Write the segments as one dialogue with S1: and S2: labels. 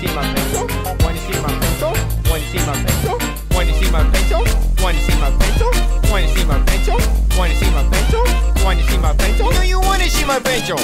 S1: see my pencil? Wanna see my pencil? Wanna see my pencil? Wanna see my pencil? Wanna see my pencil? Wanna see my pencil? Wanna see my pencil? Wanna see my pencil? You know you wanna see my pencil.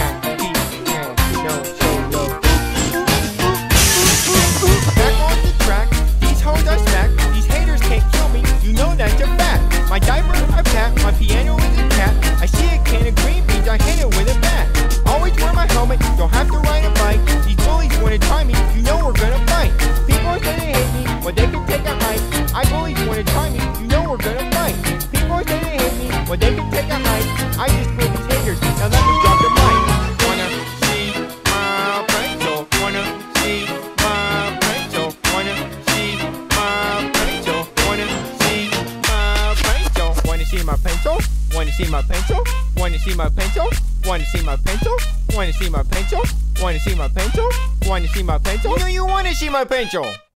S1: Back on the track, these hoes are stacked. These haters can't kill me, you know that's a fact. My diaper I pat, my piano is a cat. I see a can of green beans, I hit it with a bat. Always wear my helmet, don't have to ride a bike. These bullies wanna try me, you know we're gonna fight. People are gonna hate me, but they can take a hike. I bullies wanna try me, you know we're gonna fight. People are gonna hate me, but they can take a hike. I just feel these haters, now let me drop the mic. Wanna see my pencil? Wanna see my pencil? Wanna see my pencil? Wanna see my pencil? Wanna see my pencil? Wanna see my pencil? Wanna see my pencil? Wanna see my pencil? Wanna see my pencil? Wanna see my pencil? Wanna see my pencil? You know you wanna see my pencil.